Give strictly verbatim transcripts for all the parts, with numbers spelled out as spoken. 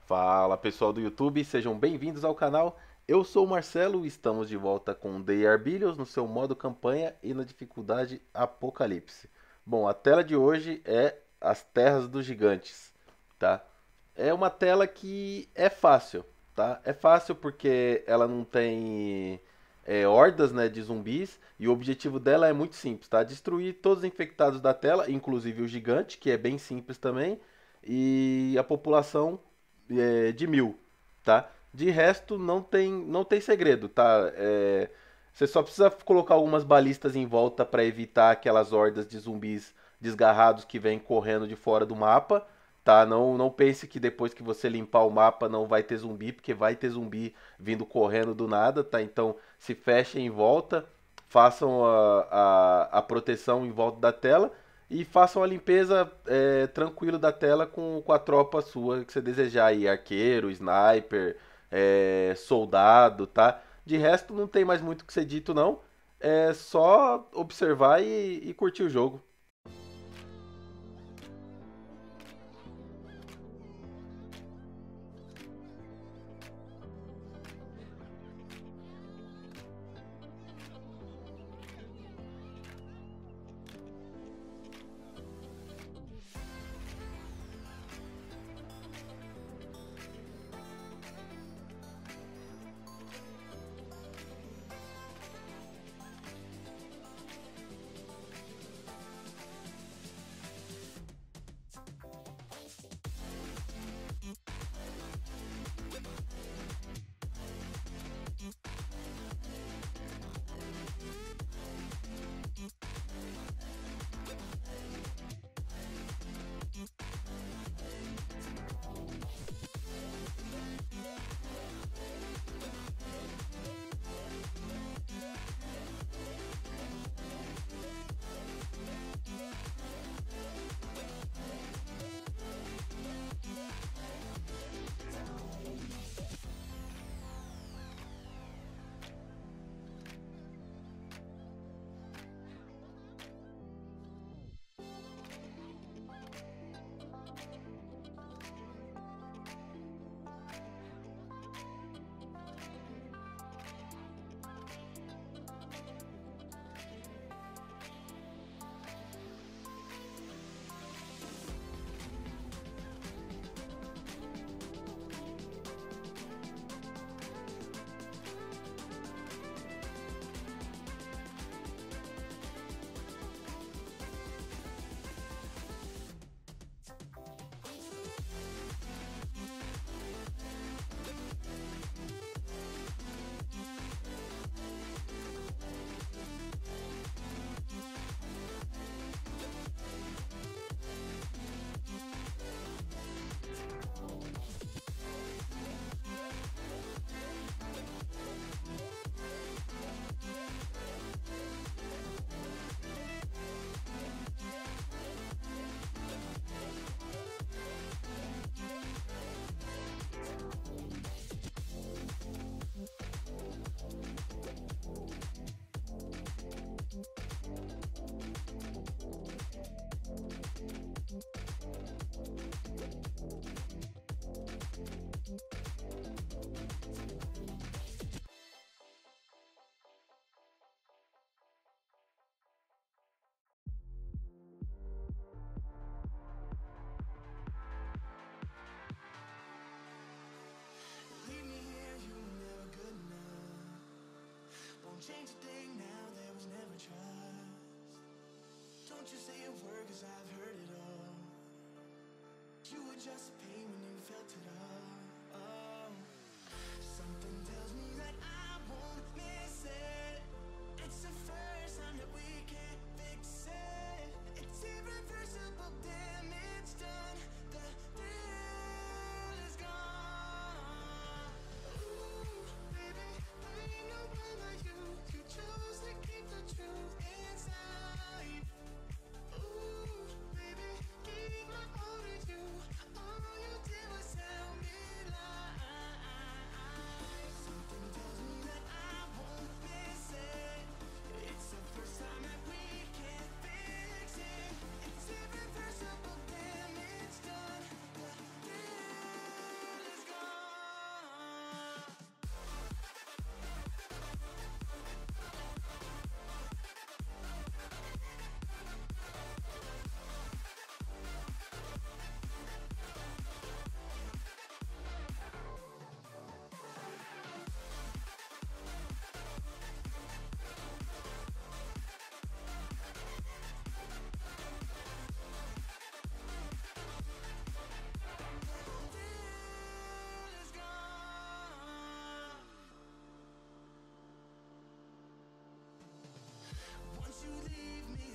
Fala pessoal do YouTube, sejam bem-vindos ao canal. Eu sou o Marcelo e estamos de volta com The Arbillions no seu modo campanha e na dificuldade Apocalipse. Bom, a tela de hoje é as Terras dos Gigantes, tá? É uma tela que é fácil, tá? É fácil porque ela não tem é, hordas, né, de zumbis e o objetivo dela é muito simples, tá? Destruir todos os infectados da tela, inclusive o gigante, que é bem simples também, e a população é, de mil, tá? De resto, não tem, não tem segredo, tá? É, você só precisa colocar algumas balistas em volta para evitar aquelas hordas de zumbis desgarrados que vêm correndo de fora do mapa, tá? Não, não pense que depois que você limpar o mapa não vai ter zumbi, porque vai ter zumbi vindo correndo do nada, tá? Então se fechem em volta, façam a, a, a proteção em volta da tela e façam a limpeza é, tranquilo da tela com, com a tropa sua que você desejar aí, arqueiro, sniper, é, soldado, tá? De resto não tem mais muito o que ser dito não, é só observar e, e curtir o jogo.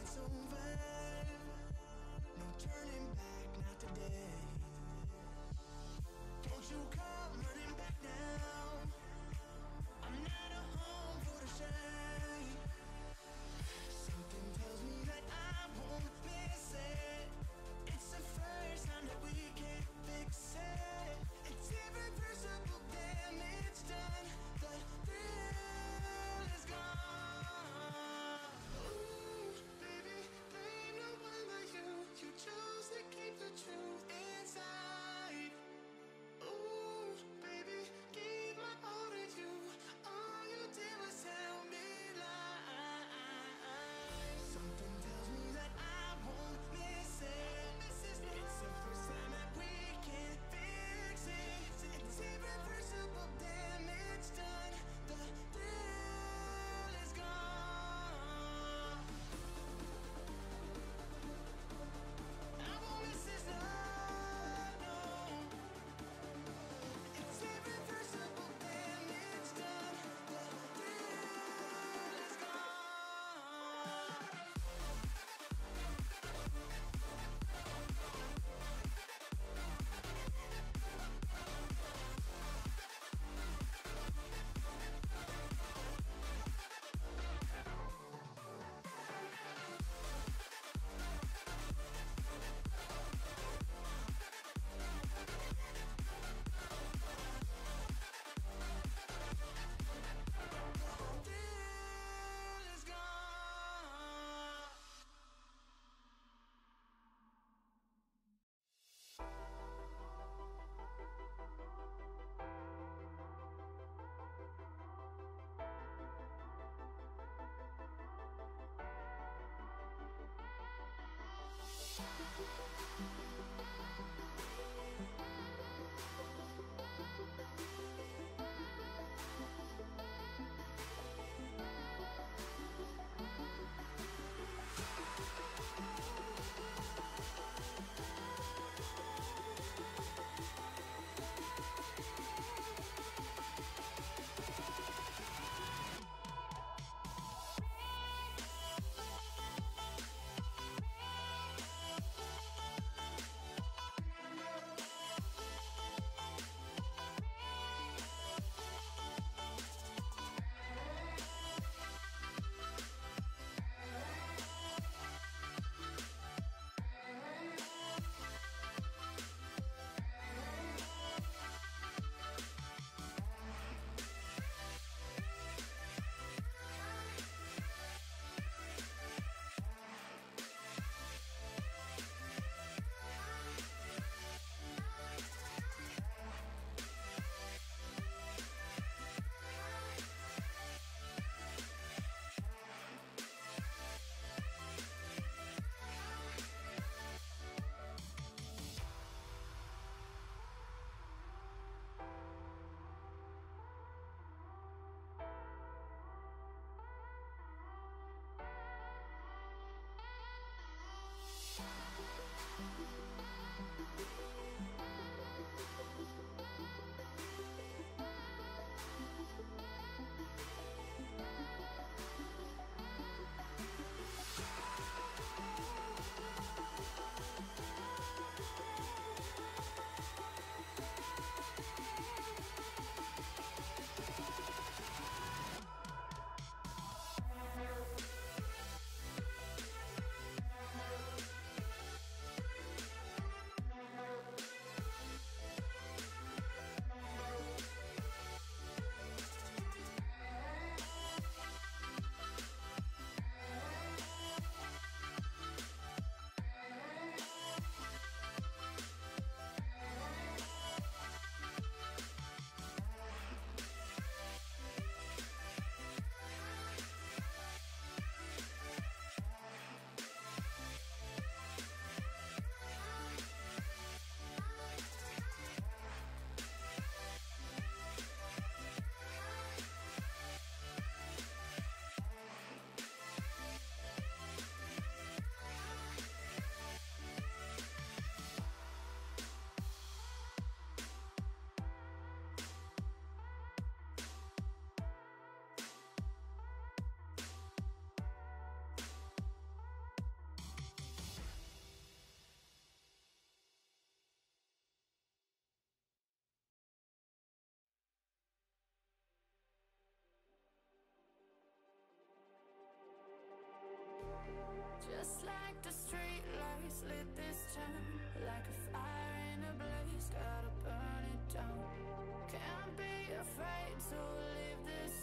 it's over. No turning back, not today. Won't you come running back now? I'm not a home for the shame. Something tells me that I won't miss it. It's the first time that we can't fix it. It's irreversible damage done. The thrill is gone. Ooh, baby, there ain't no one like you. You chose to keep the truth inside.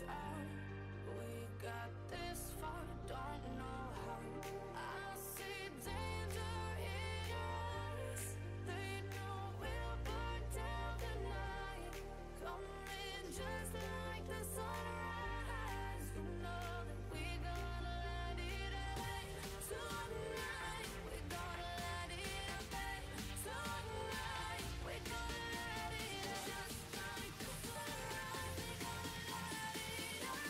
out. We got this far, don't know how. I see danger in your eyes. They know we'll burn down the night. Coming just like the sunrise. You know that we're gonna light it up. Tonight, we're gonna light it up. Tonight, we're gonna light it up. Just like the sunrise, we're gonna light it up.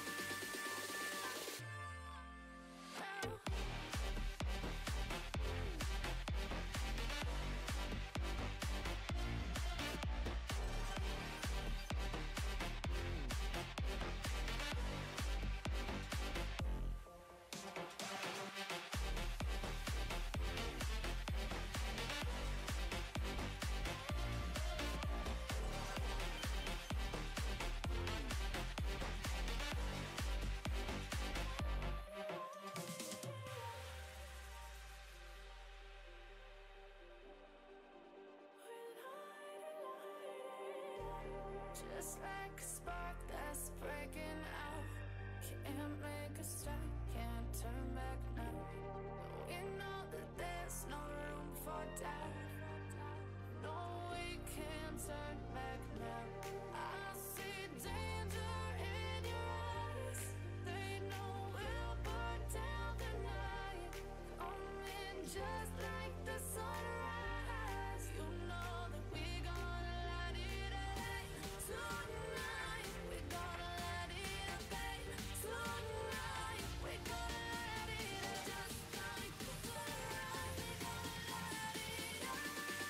Just like a spark that's breaking out. Can't make a stop, can't turn back now. We know that there's no room for doubt. No, we can't turn back now. I see danger in your eyes. They know we'll burn down the night. Coming just like the sunrise. You know that we're gonna light it up. Tonight, we're gonna light it up. Tonight, we're gonna light it up. Just like the sunrise, we're gonna light it up.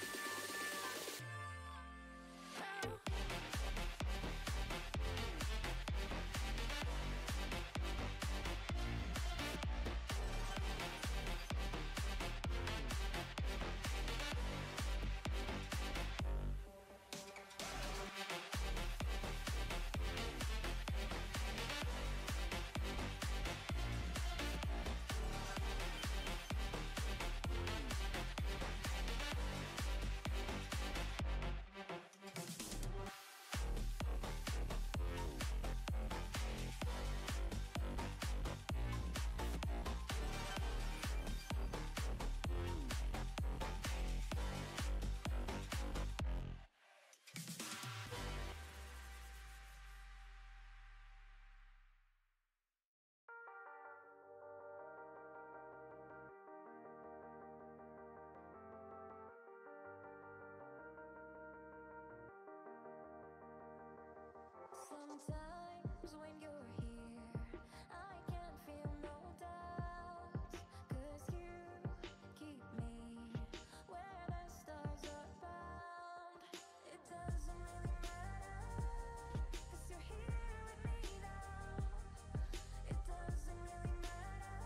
Sometimes when you're here, I can't feel no doubts. 'Cause you keep me where the stars are bound. It doesn't really matter, 'cause you're here with me now. It doesn't really matter.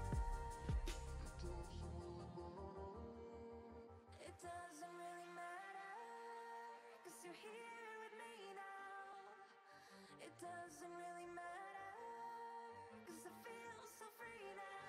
It doesn't really matter, 'cause you're here with me now. It doesn't really matter, 'cause I feel so free now.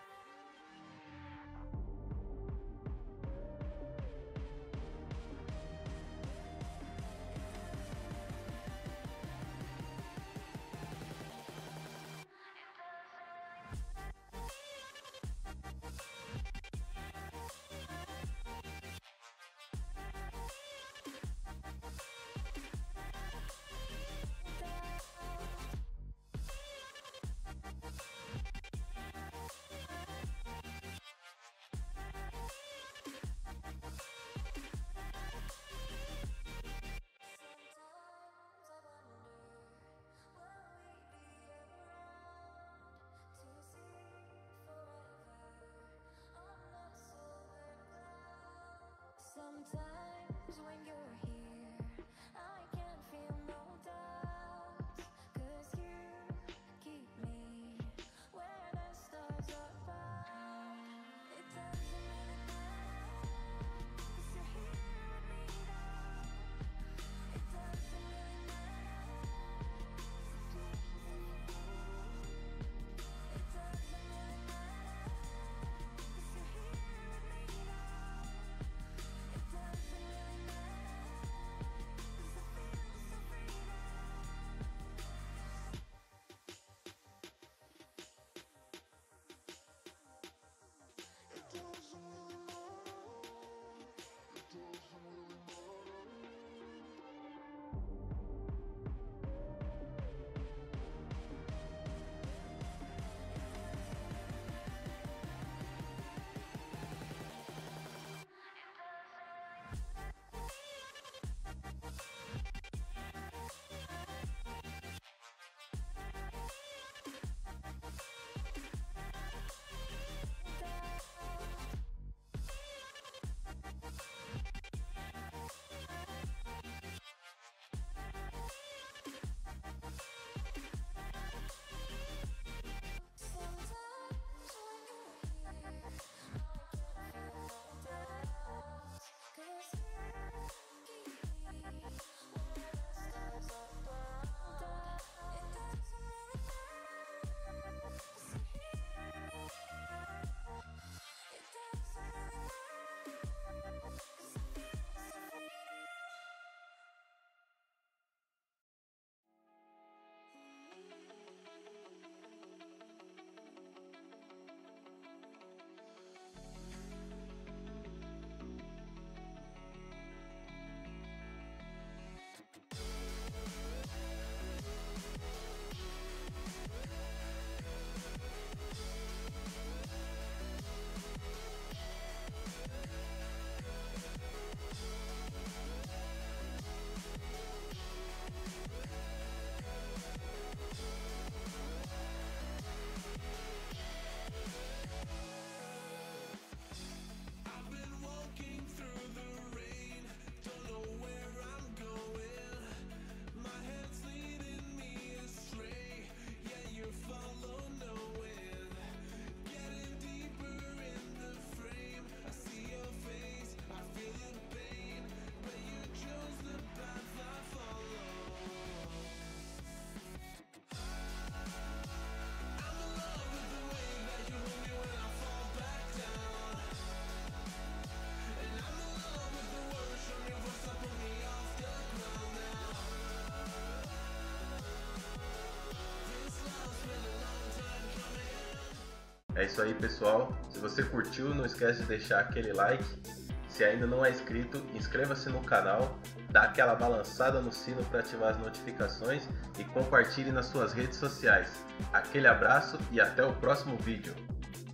É isso aí, pessoal. Se você curtiu, não esquece de deixar aquele like. Se ainda não é inscrito, inscreva-se no canal, dá aquela balançada no sino para ativar as notificações e compartilhe nas suas redes sociais. Aquele abraço e até o próximo vídeo.